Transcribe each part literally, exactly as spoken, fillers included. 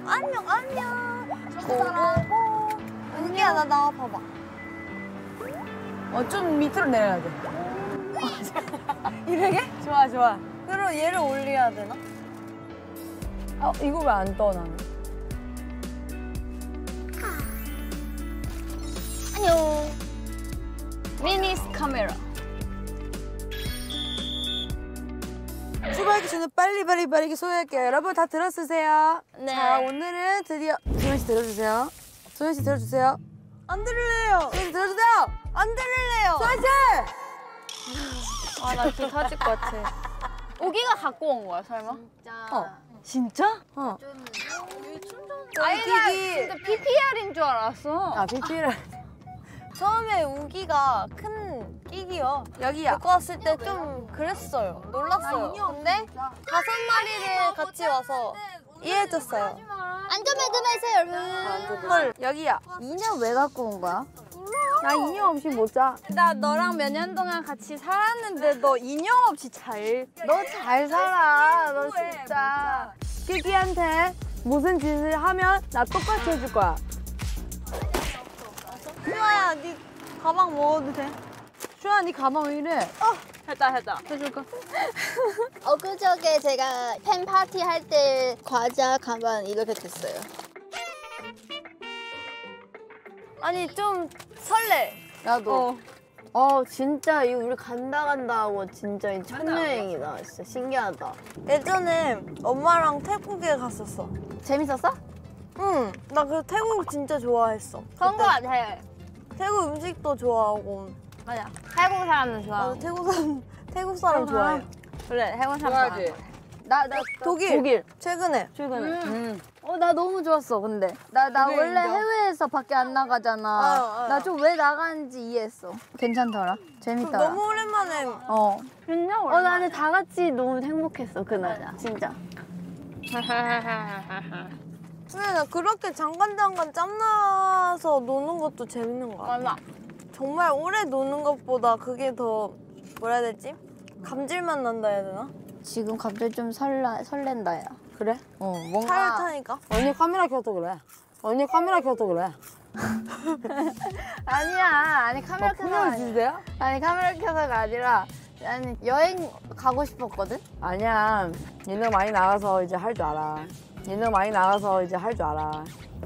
안녕 안녕. 고고고. 우기야 나 나와 봐봐. 어, 좀 밑으로 내려야 돼. 이렇게? 좋아, 좋아. 그럼 얘를 올려야 되나? 어, 이거 왜 안 떠, 나는? 안녕. 미니스 카메라. 출발하기 전에 빨리 빨리 빠르게 소개할게요. 여러분 다 들었으세요? 네. 자, 오늘은 드디어 소연 씨 들어주세요. 소연 씨 들어주세요. 안 들을래요. 소연 씨 들어주세요. 안 들을래요. 소연 씨! 아, 나 기 터질 것 같아. 우기가 갖고 온 거야, 설마? 진짜. 어. 진짜? 어. 아니, 나 진짜 피피알인 줄 알았어. 아, 비피를. 처음에 우기가 큰 끼기요. 여기야. 데리고 왔을 때 좀 그랬어요. 놀랐어요. 근데 다섯 마리를 같이 와서 이해해줬어요. 안전벨트 매세요, 여러분. 헐, 여기야. 인형 왜 갖고 온 거야? 나 인형 없이 못 자. 나 너랑 몇 년 동안 같이 살았는데 너 인형 없이 잘... 너 잘 살아, 너 진짜. 끼끼한테 무슨 짓을 하면 나 똑같이 해줄 거야. 슈아야, 네 가방 먹어도 돼? 슈아, 네 가방 왜 이래? 어, 했다, 했다. 해줄까? 엊그저께 제가 팬 파티 할 때 과자 가방 이렇게 됐어요. 아니, 좀 설레. 나도. 어, 진짜 이거 우리 간다 간다 하고 진짜 이 첫 여행이다. 진짜 신기하다. 예전에 엄마랑 태국에 갔었어. 재밌었어? 응, 나 그 태국 진짜 좋아했어. 그런 거 같아. 태국 음식도 좋아하고. 맞아. 태국 사람들 좋아. 나도 태국 사람, 태국 사람 좋아해. 그래, 태국 사람 좋아하지. 나, 나, 독일. 독일. 최근에. 최근에. 음. 음. 어, 나 너무 좋았어, 근데. 나, 나 그게 원래 인정. 해외에서 밖에 안 나가잖아. 아, 아. 나 좀 왜 나가는지 이해했어. 괜찮더라. 재밌더라. 너무 오랜만에. 어. 진짜 어, 나는 다 같이 너무 행복했어, 그날. 진짜. 근데 나 그렇게 잠깐잠깐 짬나서 노는 것도 재밌는 거 같아. 맞아. 정말 오래 노는 것보다 그게 더 뭐라 해야 되지? 감질맛 난다 해야 되나? 지금 갑자기 좀 설라, 설렌다, 야. 그래? 어, 차를 뭔가. 타니까. 언니 카메라 켜서 그래. 언니 카메라 켜서 그래. 아니야. 아니, 카메라 켜서. 카메라 아니야. 주세요? 아니, 카메라 켜서가 아니라. 나는 여행 가고 싶었거든? 아니야. 얘네 많이 나가서 이제 할 줄 알아. 얘네 많이 나가서 이제 할 줄 알아.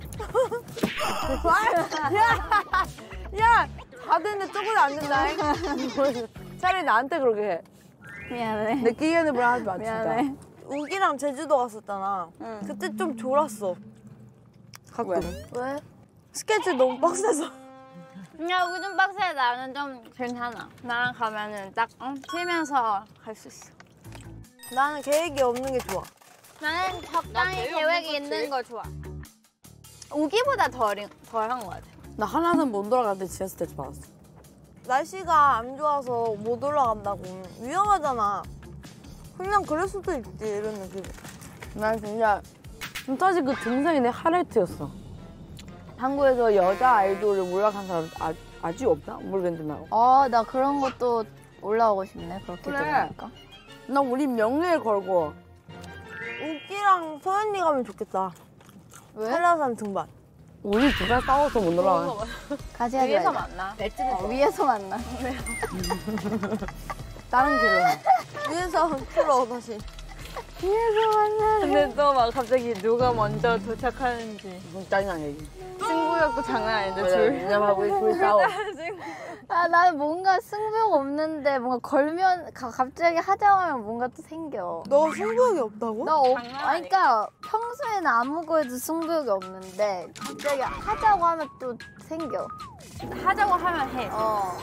야! 야! 다 됐는데 조금 안 된다. 차라리 나한테 그렇게 해. 미안해. 내 끼기는 뭐라 하지 마, 미안해. 진짜. 우기랑 제주도 갔었잖아. 응. 그때 좀 졸았어. 가끔. 왜? 스케줄 너무 빡세서. 야, 여기 좀 빡세. 나는 좀 괜찮아. 나랑 가면은 딱 응? 쉬면서 갈 수 있어. 나는 계획이 없는 게 좋아. 나는 적당히 계획이 있는 거 좋아. 우기보다 덜, 덜한 것 같아. 나 하나는 못 돌아갈 때 지하철 대출 받았어. 날씨가 안 좋아서 못 올라간다고. 위험하잖아. 그냥 그럴 수도 있지, 이런 느낌. 난 진짜 사실 그 등산이 내 하이라이트였어. 한국에서 여자 아이돌을 올라간 사람 아, 아직 없나? 모르겠는데 나. 아, 나 그런 것도 올라오고 싶네. 그렇게 그래. 들으니까. 나 우리 명예를 걸고 우기랑 소연이 가면 좋겠다. 왜? 한라산 등반. 우리 두 달 싸워서 못 올라가. 같이 하자. 위에서 만나. 어, 위에서 만나. 다른 길로. 위에서 풀어, 다시. 위에서 만나. 근데 또 막 갑자기 누가 먼저 도착하는지. 짜증나 얘기. 승부욕도 장난 아닌데, 그래, 왜냐면 우리 둘이 싸워. 아, 나는 뭔가 승부욕 없는데 뭔가 걸면 가, 갑자기 하자고 하면 뭔가 또 생겨. 너 승부욕이 없다고? 나 없, 아니, 그러니까 평소에는 아무 거에도 승부욕이 없는데 갑자기 하자고 하면 또 생겨. 하자고 하면 해. 어.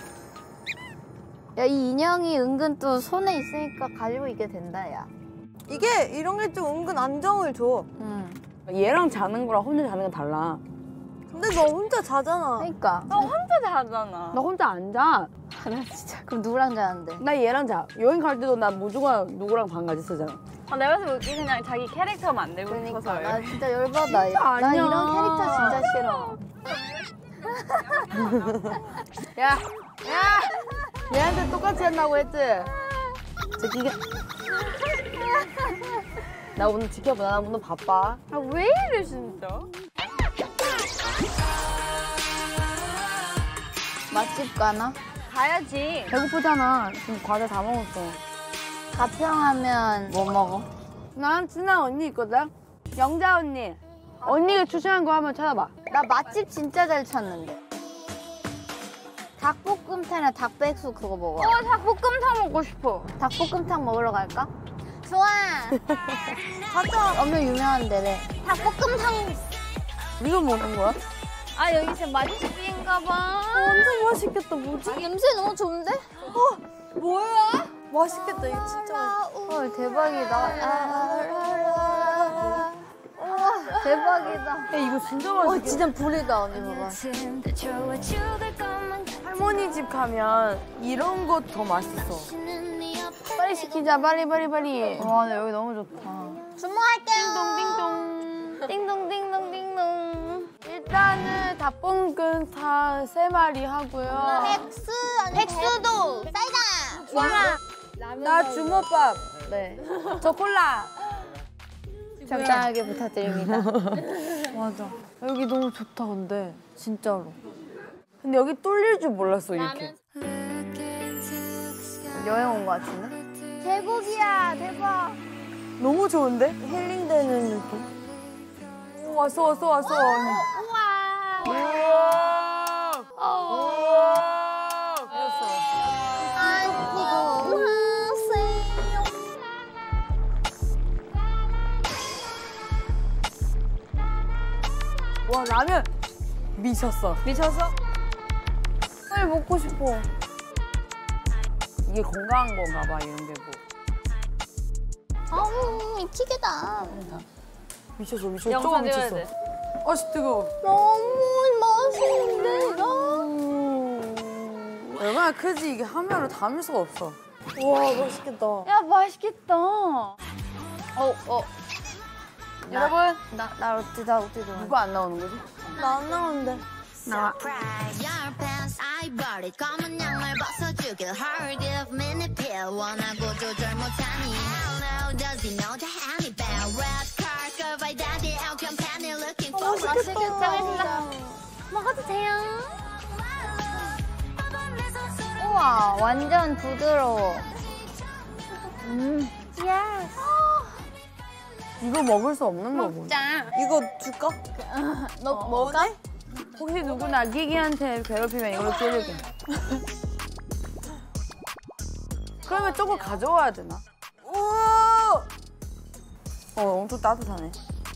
야, 이 인형이 은근 또 손에 있으니까 가지고 있게 된다, 야. 이게 이런 게 좀 은근 안정을 줘. 응. 얘랑 자는 거랑 혼자 자는 건 달라. 근데 너 혼자 자잖아. 그러니까. 너 혼자 자잖아. 나 혼자 안 자. 아, 나 진짜. 그럼 누구랑 자는데? 나 얘랑 자. 여행 갈 때도 나 무조건 누구랑 방 같이 쓰잖아. 아, 내가 봤을 때 우기 그냥 자기 캐릭터 만들고 그러니까. 싶어서. 나 진짜 열받아. 나 아니야. 이런 캐릭터 진짜 싫어. 야! 야! 얘한테 똑같이 한다고 했지? 저 기가... 나 오늘 지켜봐. 나 오늘 바빠. 아 왜 이래 진짜? 맛집 가나? 가야지. 배고프잖아. 지금 과자 다 먹었어. 가평하면 뭐 먹어? 난 친한 언니 있거든. 영자 언니. 언니가 추천한 거 한번 찾아봐. 나 맛집 진짜 잘 찾는데. 닭볶음탕이나 닭백숙 그거 먹어. 어 닭볶음탕 먹고 싶어. 닭볶음탕 먹으러 갈까? 좋아. 가자. 엄청 유명한 데래. 닭볶음탕. 이거 먹는 거야? 아 여기 진짜 맛집인가 봐. 완전 맛있겠다. 뭐지? 냄새 너무 좋은데? 뭐야? 맛있겠다 이거 진짜 맛있어. 헐 대박이다. 우와 대박이다. 야, 이거 진짜 어 맛있겠다. 진짜 불이다 언니 봐봐. 할머니 집 가면 이런 거 더 맛있어. 빨리 시키자. 빨리 빨리 빨리. 와 근데 여기 너무 좋다. 주문할게요. 띵동띵동. 띵동띵동 띵동. 일단은 닭볶음탕 세 마리 하고요. 백수 백수도 사이다. 좋아. 나 주먹밥. 네. 저 콜라. 적당하게 부탁드립니다. 맞아. 여기 너무 좋다 근데 진짜로. 근데 여기 뚫릴 줄 몰랐어 이렇게. 여행 온 거 같은데? 계곡이야 대박. 너무 좋은데? 힐링되는 느낌. 오, 왔어 왔어 왔어. 우와. 우와. 우와. 그랬어. 안녕하세요. 와 라면 미쳤어. 미쳤어? 빨리 먹고 싶어. 이게 건강한 건가 봐 이런 게 뭐. 아우 미치겠다. 미쳤어 미쳤어. 영상 조금 찍어야 미쳤어. 돼. 아씨 뜨거워. 너무 맛있는데 이거? 얼마나 크지 이게 하면은 담을 수가 없어. 와 맛있겠다. 야 맛있겠다. 어 어. 여러분 나나 어떻게 나 어떻게 좋아? 누가 안 나오는 거지? 나 안 나오는데. 나. Your pants I bought it 검은 양말 벗어주길 Hard if minute pill 원하고 조절 못하니 Hell no does he know the honey bear Red car girl by daddy out campaign looking for 맛있겠다. 먹어도 돼요. 우와 완전 부드러워. 음. 이거 먹을 수 없는 거고. 짠. 이거 줄까? 너 먹을까? 혹시 누구나 기기한테 괴롭히면 이걸로 찌르게. 그러면 조금 가져와야 되나? 우와! 어, 엄청 따뜻하네.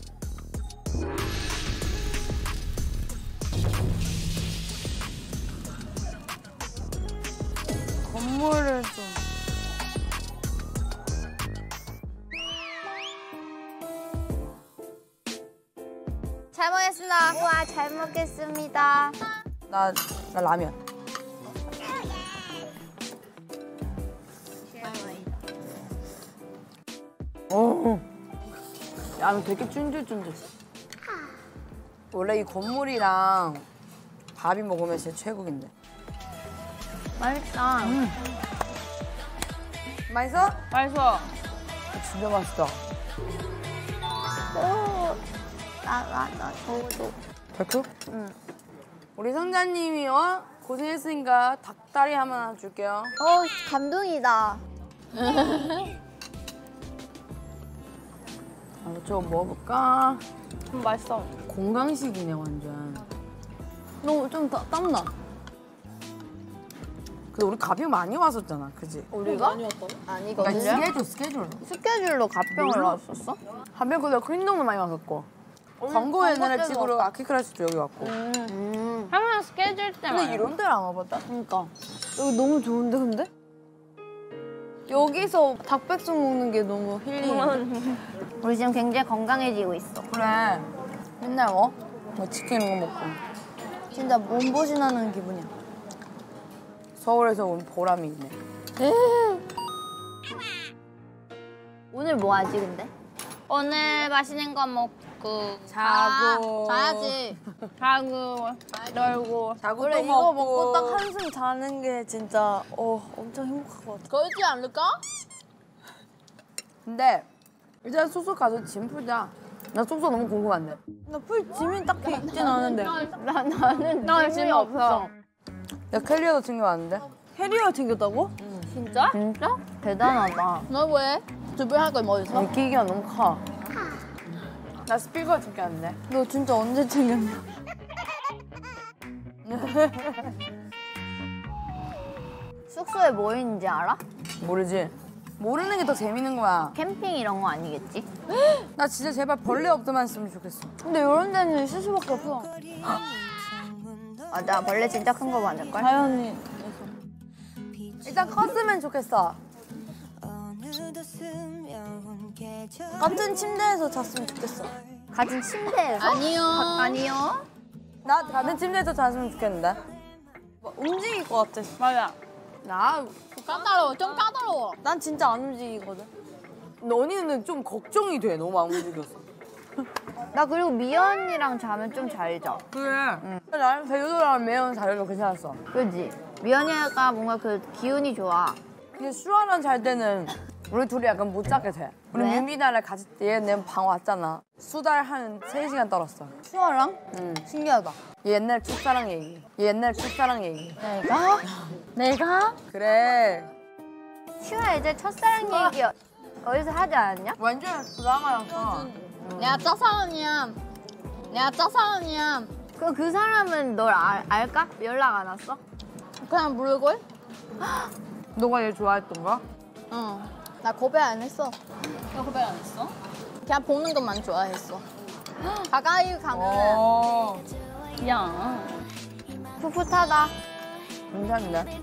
건물을 좀. 잘 먹겠습니다. 우와 잘 먹겠습니다. 나, 나 라면. 오. 라면 되게 쫀득쫀득. 원래 이 건물이랑 밥이 먹으면 진짜 최고인데. 맛있다. 맛있어? 맛있어. 진짜 맛있다. 나나나 저도. 백수? 응. 우리 성자님이 어? 고생했으니까 닭다리 하나 줄게요. 어 감동이다. 아, 좀 먹어볼까? 음, 맛있어. 건강식이네 완전. 너 좀 땀나. 근데 우리 가평 많이 왔었잖아, 그지? 우리가? 아니거든요. 그러니까 스케줄 스케줄. 스케줄로 가평을 왔었어? 가평 그때 크림동도 많이 왔었고. 광고 옛날에 찍으러 아키크라시도 여기 왔고. 음. 항상 스케줄 때만. 근데 이런 데를 안 와봤다? 그러니까. 여기 너무 좋은데 근데? 여기서 닭백숙 먹는 게 너무 힐링. 우리 지금 굉장히 건강해지고 있어. 그래. 맨날 뭐? 뭐 치킨 이런 거 먹고. 진짜 몸보신하는 기분이야. 서울에서 온 보람이 있네. 오늘 뭐 하지 근데? 오늘 맛있는 거 먹고 자고. 아, 자야지. 자고 놀고. 자고 원래 또 이거 먹고. 먹고 딱 한숨 자는 게 진짜 어 엄청 행복할 것 같아. 그러지 않을까? 근데 일단 숙소 가서 짐 풀자. 나 숙소 너무 궁금한데. 나 풀 짐이 딱히 있진 않은데. 나 나는 나 짐이 없어. 야 캐리어도 챙겨왔는데. 캐리어 챙겼다고? 진짜? 진짜? 대단하다. 너 왜? 준비할 거 뭐 있어? 이 기기가 너무 커. 나 스피커 챙겨왔는데. 너 진짜 언제 챙겼냐? 숙소에 뭐 있는지 알아? 모르지. 모르는 게 더 재밌는 거야. 캠핑 이런 거 아니겠지? 나 진짜 제발 벌레 없더만 했으면 좋겠어. 근데 이런 데는 있을 수밖에 없어. 맞아, 벌레 진짜 큰 거 많을걸? 자연이. 일단 컸으면 좋겠어. 같은 침대에서 잤으면 좋겠어. 같은 침대에서? 아니요. 아니요. 나 같은 침대에서 잤으면 좋겠는데. 뭐 움직일 것 같아. 맞아. 나 까다로워, 좀 까다로워. 난 진짜 안 움직이거든. 너니는 좀 걱정이 돼. 너무 안 움직였어. 나 그리고 미연이랑 자면 좀 잘 자. 그래. 응. 나는 제주도랑 매운 자료도 괜찮았어. 그지? 미연이가 뭔가 그 기운이 좋아. 근데 슈아랑 잘 때는 우리 둘이 약간 못 자게 돼. 우리 왜? 유미나랑 같이 얘 내 방 왔잖아. 수달 한 세 시간 떨었어. 수아랑? 응. 신기하다. 얘 옛날 첫사랑 얘기. 얘 옛날 첫사랑 얘기. 내가? 내가? 그래. 슈아 이제 첫사랑 얘기 어디서 하지 않았냐? 완전 드라마였어. 내가 짜사원이야. 내가 짜사원이야. 그럼 그 사람은 널 알, 알까? 연락 안 왔어? 그냥 모르걸? 너가 얘 좋아했던 거야? 응. 나 고백 안 했어. 너 고백 안 했어? 그냥 보는 것만 좋아했어. 가까이 가면은 어. 야 풋풋하다. 괜찮은데?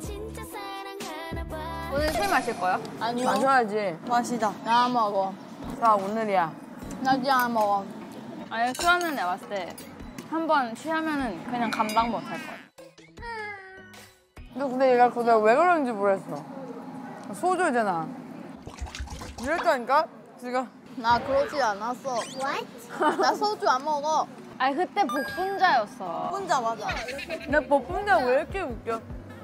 오늘 술 마실 거야? 아니요. 마셔야지. 맛이다. 나 안 먹어. 자, 오늘이야. 나 진짜 안 먹어. 아니 술하면 내가 봤을 때 한 번 취하면은 그냥 감당 못 할 거야. 너 근데 얘가 그때 왜 그런지 모르겠어. 소주잖아. 이랬다니까? 지금. 나 그러지 않았어. 나 소주 안 먹어. 아니 그때 복분자였어. 혼자 맞아. 나 버품자 왜 이렇게 웃겨?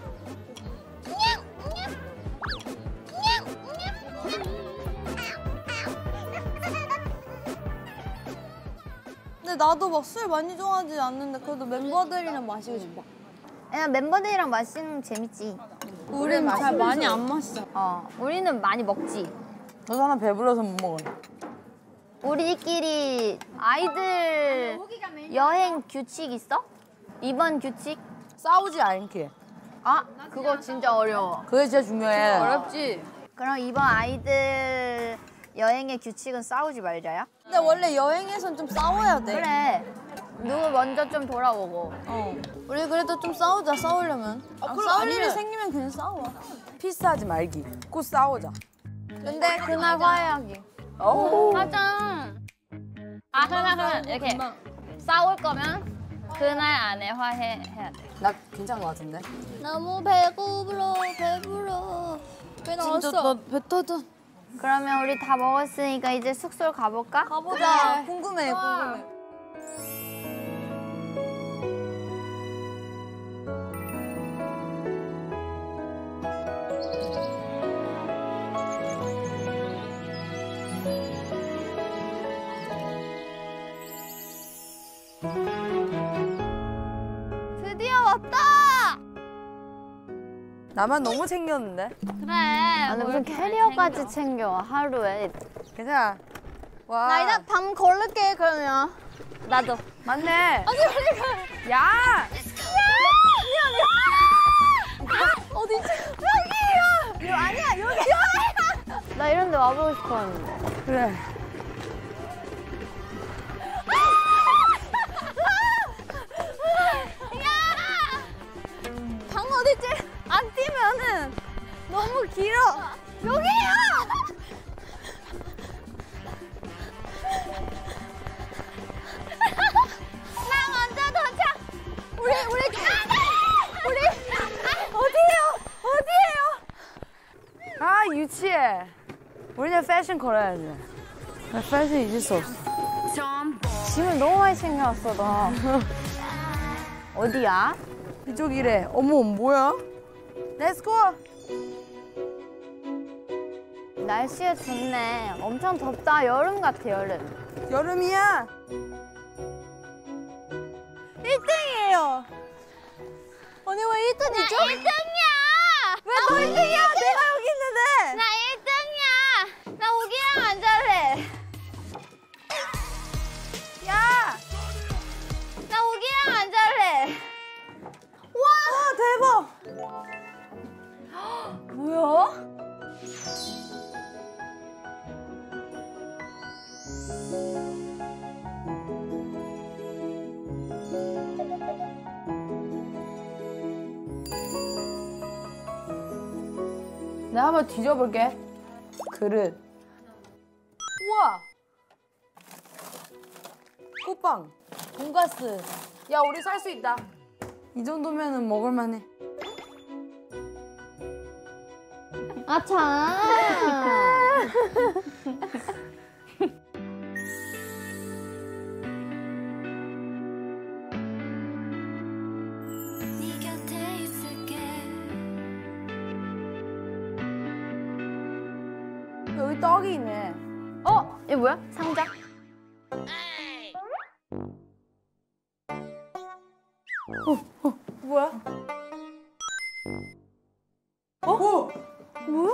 근데 나도 막 술 많이 좋아하지 않는데 그래도 멤버들이랑 마시고 싶어. 야, 멤버들이랑 마시는 거 재밌지. 우리는 잘 많이 안 마시잖아. 어, 우리는 많이 먹지. 너도 하나 배불러서 못 먹어. 우리끼리 아이들 여행 규칙 있어? 이번 규칙? 싸우지 않게. 아, 그거 진짜 어려워. 그게 진짜 중요해. 어렵지? 그럼 이번 아이들 여행의 규칙은 싸우지 말자야? 근데 원래 여행에선 좀 싸워야 돼. 그래. 누구 먼저 좀 돌아오고. 어. 우리 그래도 좀 싸우자, 싸우려면. 아, 싸울 일이 생기면 그냥 싸워. 피스하지 말기. 꼭 싸우자. 근데 그날 화해하기. 오. 하자. 아 그냥 그냥 이렇게 싸울 거면 그날 안에 화해해야 돼. 나 괜찮은 것 같은데? 너무 배고프러, 배부러. 배 진짜 나배 터져. 그러면 우리 다 먹었으니까 이제 숙소로 가볼까? 가보자. 궁금해, 궁금해. 드디어 왔다! 나만 너무 챙겼는데? 그래. 아니 무슨 캐리어까지 챙겨 하루에. 괜찮아. 와. 나 이제 밤 걸을게 그러면. 나도. 맞네. 언니 빨리 가. 야! 어디지? 여기요. 이거 아니야 여기. 나 이런 데 와보고 싶었는데. 그래. 방 어디지? 안 뛰면은 너무 길어. 여기요. 나 먼저 도착. 우리 우리 우리 어디예요? 어디예요? 아, 유치해. 우리는 패션 걸어야지. 나 패션 잊을 수 없어. 짐을 너무 많이 챙겨왔어 너. 어디야? 이쪽이래. 어머, 뭐야? 렛츠고! 날씨가 좋네. 엄청 덥다. 여름 같아, 여름. 여름이야. 일 등이에요. 언니 왜 일 등이죠? 나 일 등이야. 왜 너 일 등이야? 내가 여기 있는데. 나 일 등이야. 나 우기랑 안 잘래. 야. 나 우기랑 안 잘래. 와 대박. 뭐야? 내가 한번 뒤져볼게. 그릇. 우와. 꽃빵. 돈가스. 야, 우리 살 수 있다. 이 정도면은 먹을만해. 아차. 네 곁에 있을게. 여기 떡이 있네. 어? 이거 뭐야? 상자? 뭐야? 어? 뭐야?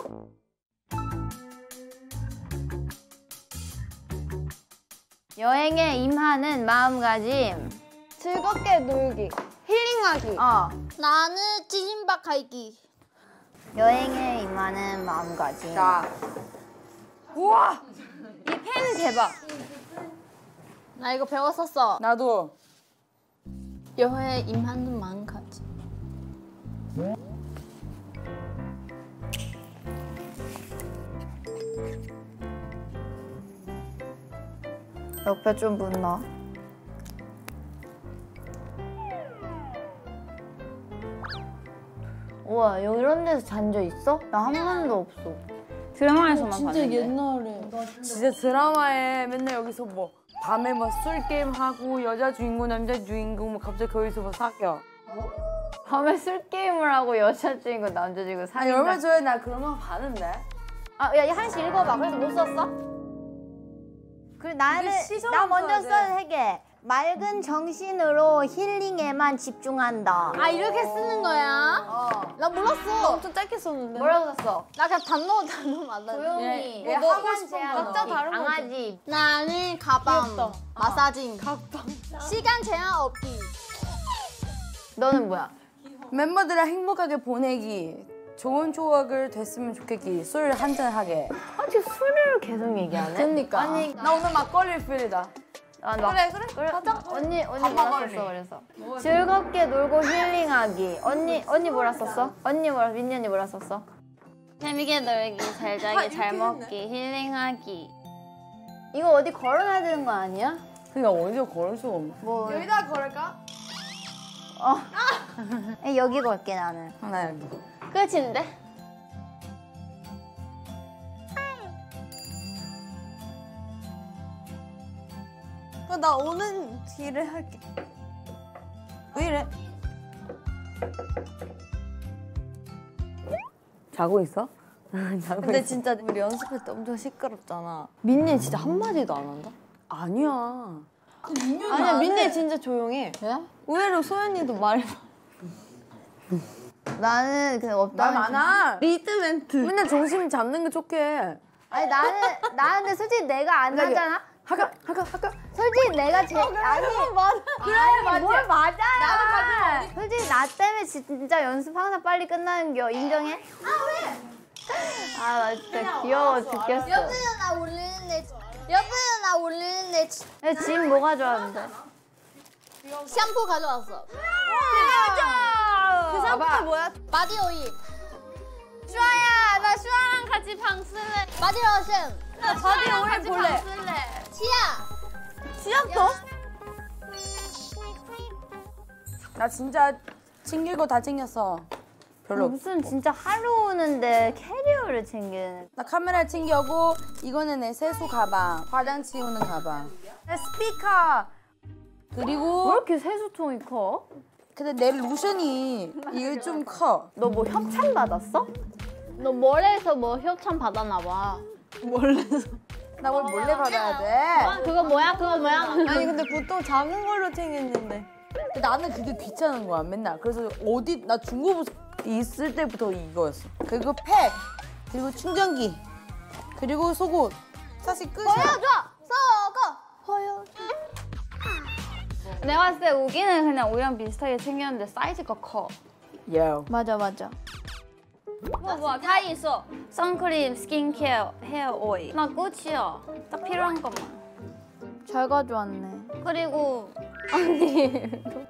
여행에 임하는 마음가짐. 즐겁게 놀기. 힐링하기. 어. 나는 찌짐박 갈기. 여행에 임하는 마음가짐. 자. 우와. 이 펜 대박. 나 이거 배웠었어. 나도. 여행에 임하는 마음가짐. 옆에 좀 묻나? 우와, 이런 데서 잔 적 있어? 나 한 번도 없어. 드라마에서만 봤는데. 옛날에. 진짜 드라마에 맨날 여기서 뭐 밤에 뭐 술 게임 하고 여자 주인공 남자 주인공 뭐 갑자기 거기서 뭐 사겨. 밤에 술 게임을 하고 여자 주인공 남자 주인공 아니 사귄다. 얼마 전에 나 그런 거 봤는데. 아, 야, 한시 읽어봐. 그래서 못 썼어? 그래, 나는 나 먼저 써도 되게 맑은 정신으로 힐링에만 집중한다. 아 이렇게 쓰는 거야? 어. 나 몰랐어. 엄청 짧게 썼는데. 뭐라고 썼어? 나 그냥 단어 단어만 나. 조용히. 얘 뭐 하고 시간 싶은 제한 거 없이. 각자 다른 거 강아지. 나는 가방, 어. 마사징, 가방. 시간 제한 없기. 너는 뭐야? 멤버들이랑 행복하게 보내기. 좋은 추억을 됐으면 좋겠기. 술 한잔 하게. 아직 술을 계속 얘기하네. 그러니까. 아니, 나 오늘 막걸리 필이다. 아, 막, 그래 그래. 그래. 가자. 언니 언니 밥 뭐라 먹을래. 썼어 그래서? 즐겁게 놀고 힐링하기. 언니 언니 뭐라 썼어? 언니 뭐라 민니 언니 뭐라 썼어? 재밌게 놀기, 잘 자기, 잘 먹기, 힐링하기. 이거 어디 걸어놔야 되는 거 아니야? 그러니까 어디서 걸을 수가 없네. 뭐 여기다 걸을까? 어. 여기 걸게 나는. 하나 여기. 끝인데? 그럼 나 오는 뒤를 할게. 왜 이래? 자고 있어? 자고 근데 있어. 진짜 우리 연습할 때 엄청 시끄럽잖아. 민니 진짜 한 마디도 안 한다? 아니야. 아니야 민니 진짜 조용해. 왜? 의외로 소연이도 말. 나는 그냥 없다. 말 많아. 리드 멘트. 맨날 정신 잡는 게 좋게. 아니 나는 나는 근데 솔직히 내가 안 하잖아. 하가 하가 하가. 솔직히 내가 제일 아니 맞아. 그래 맞아. 뭘 맞아요. 나도 솔직히 나 때문에 진짜 연습 항상 빨리 끝나는 겨 인정해? 아 왜? 아 나 진짜 귀여워 죽겠어. 옆에서 나 올리는데. 옆에서 나 올리는데. 근데 짐 뭐가 좋아하는데? 샴푸 가져왔어. 맞아. 그 샴푸 뭐야? 바디 오일. 슈아야, 나 슈아랑 같이 방 쓸래. 바디 로션. 나 바디 슈아랑 오일 같이 볼래. 방 쓸래. 치아. 치아부터? 나 진짜 챙길 거 다 챙겼어. 별로 없어. 무슨 진짜 하루 오는데 캐리어를 챙기는. 나 카메라 챙겨고 이거는 내 세수 가방, 화장 치우는 가방. 내 스피커. 왜 그리고 이렇게 세수통이 커? 근데 내 로션이 이게 좀 커. 너 뭐 협찬 받았어? 너 몰래서 뭐 협찬 받았나 봐. 몰래서. 나 뭘 몰래 받아야 돼? 아, 그거 뭐야? 그거 뭐야? 아니 근데 보통 작은 걸로 챙겼는데. 근데 나는 그게 귀찮은 거야 맨날. 그래서 어디 나 중고부 있을 때부터 이거였어. 그리고 팩, 그리고 충전기, 그리고 속옷. 사실 끝이야. 보여줘! 썩어! 보여줘. 내가 봤을 때 우기는 그냥 우리랑 비슷하게 챙겼는데 사이즈가 커. 야. 맞아 맞아. 뭐, 뭐, 다 있어. 선크림, 스킨케어, 헤어 오일. 나 끝이야. 딱 필요한 것만. 잘 가져왔네. 그리고 언니.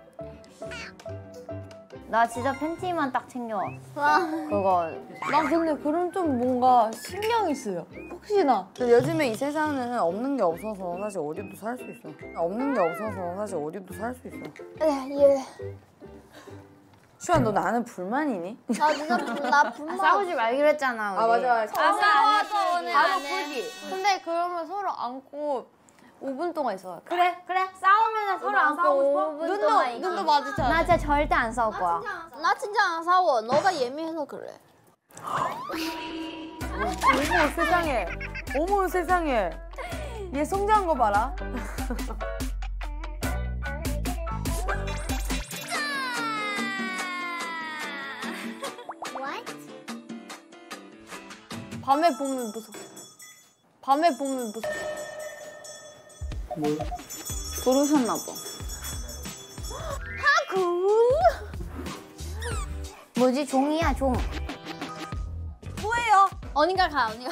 나 진짜 팬티만 딱 챙겨왔어. 아, 그거 난 근데 그럼 좀 뭔가 신경이 쓰여. 혹시나. 근데 요즘에 이 세상에는 없는 게 없어서 사실 어디도 살 수 있어. 없는 게 없어서 사실 어디도 살 수 있어. 예. 슈아 너 나는 불만이니? 나 진짜 불- 나 불만. 싸우지 말기로 했잖아. 우리. 아 맞아. 아까 오늘 바로 안 해. 풀기. 근데 그러면 서로 안고 오 분 동안 있어요. 그래 그래 싸우면 서로 안 안고 싸우고 싶어? 오 분 눈도 동안 있기. 눈도 마주쳐. 나 진짜 절대 안 싸울 거야. 나 진짜 안 싸워. 너가 예민해서 그래. 어머 세상에. 어머 세상에. 얘 성장한 거 봐라. 밤에 보면 무서워. 밤에 보면 무서워. 뭘? 부르셨나 봐. 뭐지 종이야 종. 뭐예요? 언니가 가, 언니가.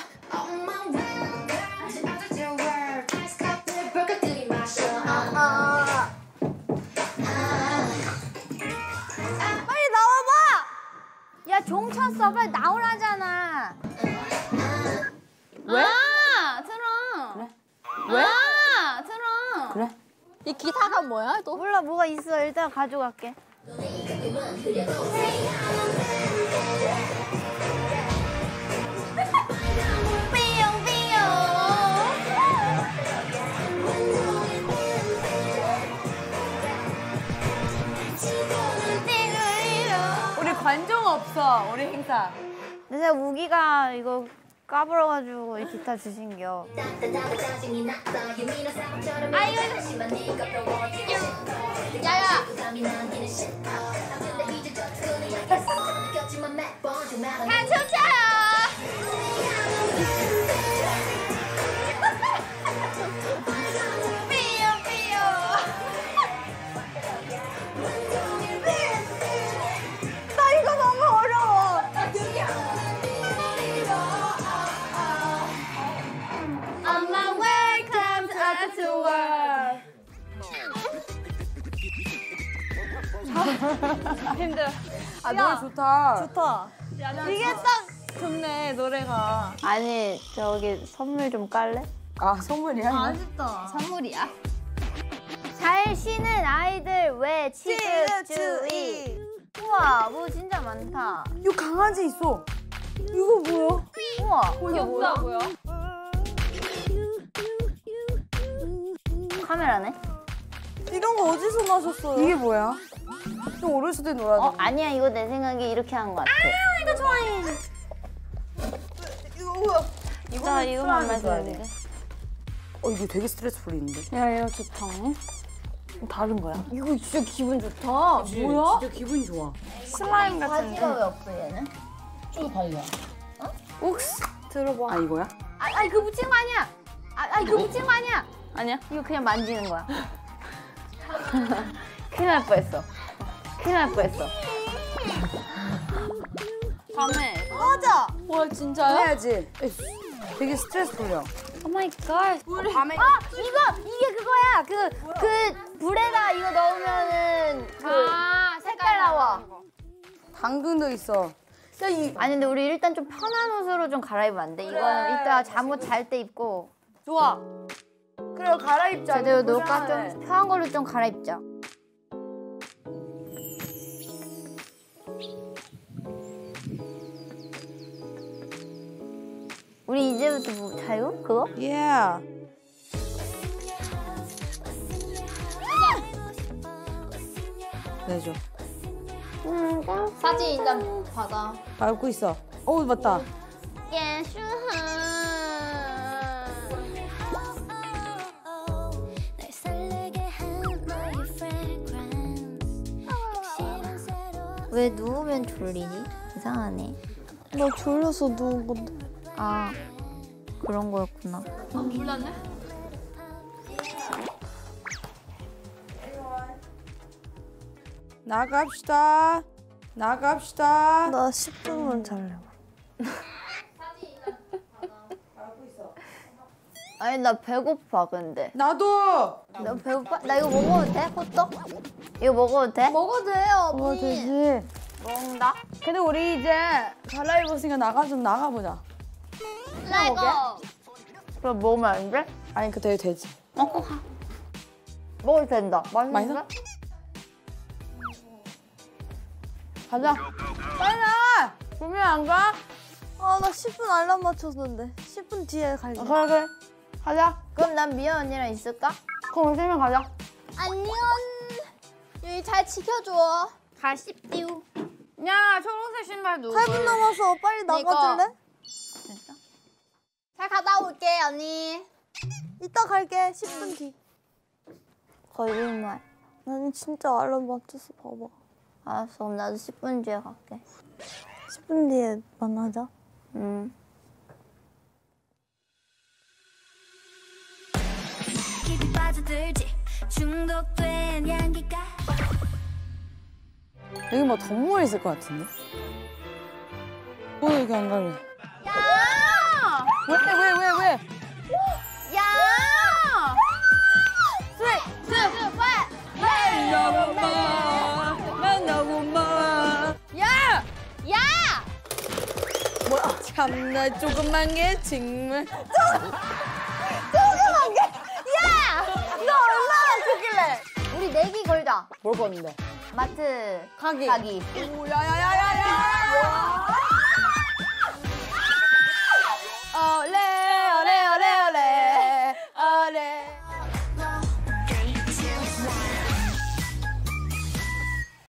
빨리 나와봐. 야 종 쳤어. 빨리 나오라잖아. 왜? 아, 트럼. 그래? 왜? 아, 트럼. 그래? 이 기타가 뭐야? 또? 몰라 뭐가 있어. 일단 가져갈게. 우리 관종 없어. 우리 행사. 근데 우기가 이거 까불어가지고 이 기타 주신겨. 야야. 나 이거 너무 어려워. On my way comes out to work. 힘들어. 아 노래 좋다. 좋다. 이게 딱 좋네, 노래가. 아니 저기 선물 좀 깔래? 아 선물이야? 이거? 아쉽다. 선물이야? 잘 쉬는 아이들 왜 치즈주의. 우와 뭐 진짜 많다. 이거 강아지 있어. 이거 뭐야? 우와 귀엽다고요? 카메라네? 이런 거 어디서 나셨어요? 이게 뭐야? 좀 어렸을 때 놀았던. 어 아니야 이거 내 생각에 이렇게 한 것 같아. 이거 좋아해. 이거 뭐야? 나 이거만 수학이 좋아야 마시는데. 어 이거 되게 스트레스 풀리는데. 야, 이거 좋다. 다른 거야? 이거 진짜 기분 좋다. 뭐야? 진짜 기분이 좋아. 슬라임 같은데. 바지가 왜 없어 얘는? 이거 바이야. 옥스 들어봐. 아 이거야? 아, 아니 그거 붙인 거 아니야. 아, 아니 그거 붙인 거 아니야. 아니야? 이거 그냥 만지는 거야. 큰일 날 뻔했어. 큰일 날 뻔했어. 밤에. 맞아. 와 진짜요? 해야지. 되게 스트레스 풀려. 오 마이 갓. 밤에 아 이거 이게 그거야. 그 그 불에다 이거 넣으면은 그 아, 색깔 나와. 당근도 있어. 야, 이... 아니 근데 우리 일단 좀 편한 옷으로 좀 갈아입으면 안 돼? 이거는 이따 잠옷 잘 때 입고 좋아. 그래 갈아입자. 제대로 이거 놀까 불안해. 좀 편한 걸로 좀 갈아입자. 우리 이제부터 뭐 자유? 그거? Yeah. 내줘. 사진 일단 받아. 밟고 있어. 어 맞다. 왜 누우면 졸리니? 이상하네. 나 졸려서 누운 건데. 아 그런 거였구나. 졸랐네? 나갑시다. 나갑시다. 나 십 분만 잘래. 아니 나 배고파 근데. 나도. 나 배고파? 나 이거 먹어도 돼? 호떡? 이거 먹어도 돼? 먹어도 돼요, 어 언니. 되지. 먹는다? 근데 우리 이제 갈아입었으니까 나가 좀 나가보자. 라이고. 그럼 먹으면 안 돼? 아니 그 되게 되지. 먹어도 된다. 맛있는데? 맛있어? 가자. 빨리 나. 분명 안 가? 아, 나 십 분 알람 맞췄는데. 십 분 뒤에 갈게. 아, 그래 그래. 가자. 그럼 난 미연 언니랑 있을까? 그럼 우리 세명 가자. 안녕. 여기 잘 지켜줘. 가십디우. 야 초록색 신발 누구? 팔 분 남았어. 빨리 나가줄래? 진짜? 잘 갔다 올게, 언니. 이따 갈게. 십 분 뒤. 거짓말. 나는 진짜 알람 맞췄어. 봐봐. 알았어. 그럼 나도 십 분 뒤에 갈게. 십 분 뒤에 만나자. 응. 깊이 빠져들지 중독된 향기가 여기 뭐 동물 있을 것 같은데? 왜 여기 안 갈래? 야! 왜 왜 왜 왜? 야! 만나고마 만나고마. 야! 야! 뭐야? 참나 조그만 게 정말. 너 얼마나 크길래? 우리 내기 걸자. 뭘 걷는데? 마트 가기. 가기. 오 야야야야야.